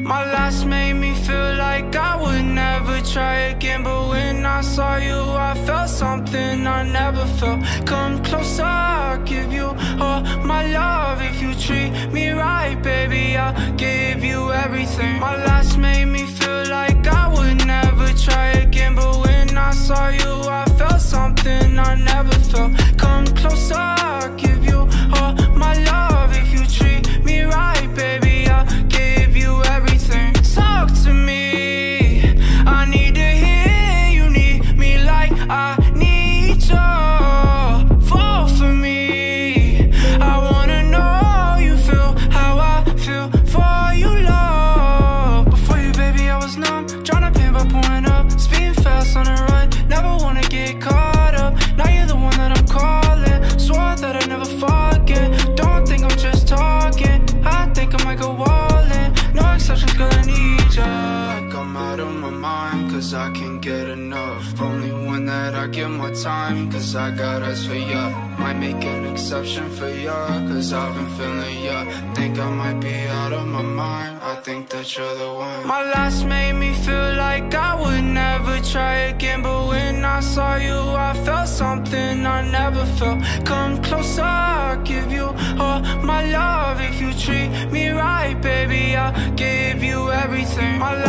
My last made me feel like I would never try again, but when I saw you I felt something I never felt. Come closer, I'll give you all my love. If you treat me right, baby, I'll give you everything. My last made me feel like I would never try again, but when I saw you I felt something I never felt. Come closer, I'll give you all my love. If you treat me right, baby, I'll give you everything. Talk to me, I need to hear you need me like I need you. Fall for me, I wanna know you feel how I feel for you, love. Before you, baby, I was numb, tryna pin by pouring up, speeding fast on the run, never wanna get caught up. Now you're the one that I'm calling, swore that I'd never forget. Don't think I'm just talking, I think I might go all in. No exceptions, girl, I need ya. Like I'm out of my mind, cause I can't get enough. Only one that I give my time, cause I got eyes for ya. Might make an exception for ya, cause I've been feeling ya. Think I might be out of my mind, I think that you're the one. My last made me feel like I would never try again, but when I saw you I felt something I never felt. Come closer, I'll give you all my love. If you treat me right, baby, I'll give you everything. My